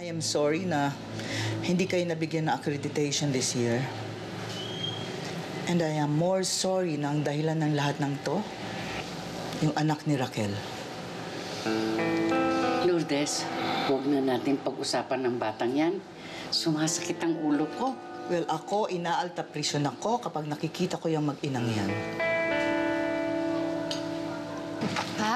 I am sorry na hindi kayo nabigyan ng accreditation this year. And I am more sorry na ang dahilan ng lahat ng to, yung anak ni Raquel. Lourdes, huwag na natin pag-usapan ng batang yan. Sumasakit ang ulo ko. Well, ako, inaalta presyon ako kapag nakikita ko yung mag-inang yan. Ha?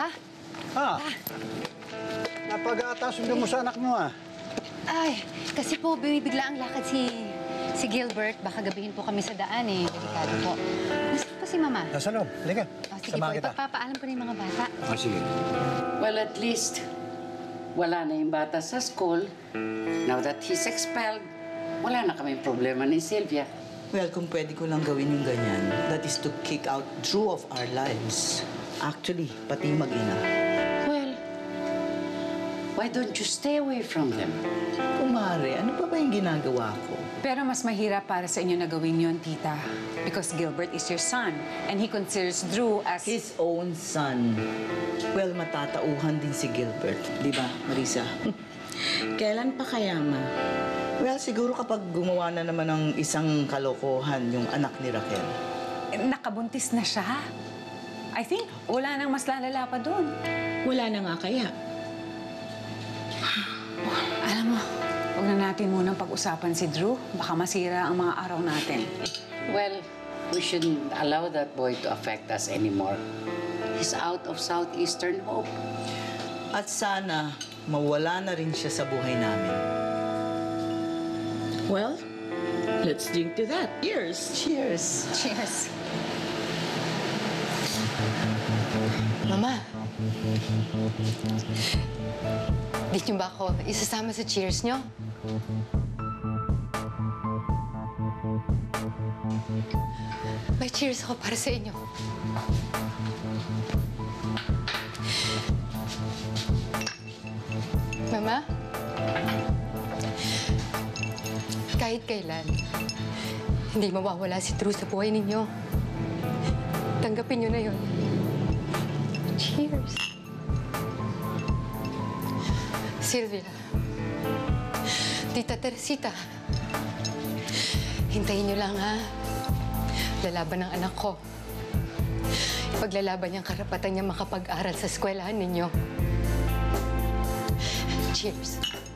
Napag-aatasundo mo sa anak mo, Ay, kasi po bumibigla ang lakad si Gilbert. Baka gabihin po kami sa daan eh. Delikado po. Gusto po si Mama. Nasa loob. Halika. Sige po, ipagpapaalam po na yung mga bata. Sige. Well, at least, wala na yung bata sa school. Now that he's expelled, wala na kaming problema ni Sylvia. Well, kung pwede ko lang gawin yung ganyan, that is to kick out Drew of our lives. Actually, pati mag-ina. Well, why don't you stay away from them? Kumare, ano pa ba yung ginagawa ko? Pero mas mahirap para sa inyo na gawin yon, tita. Because Gilbert is your son, and he considers Drew as... His own son. Well, matatauhan din si Gilbert. Di ba, Marisa? Kailan pa kaya, Ma? Well, siguro kapag gumawa na naman ng isang kalokohan yung anak ni Raquel. Nakabuntis na siya. I think wala nang mas lalala pa doon. Wala na nga kaya. Alam mo, huwag na natin munang pag-usapan si Drew. Baka masira ang mga araw natin. Well, we shouldn't allow that boy to affect us anymore. He's out of Southeastern Hope. At sana, mawala na rin siya sa buhay namin. Well, let's drink to that. Cheers! Cheers! Cheers. Mama, di niyo ba ako isasama sa cheers niyo? May cheers ako para sa inyo. Mama, kahit kailan, hindi mawawala si Drew sa buhay ninyo. Tanggapin niyo na yun. Cheers. Sylvia, Tita Teresita, hintayin niyo lang, ha? Lalaban ng anak ko. Ipaglalaban niyang karapatan niya makapag-aral sa eskwelahan ninyo. Cheers.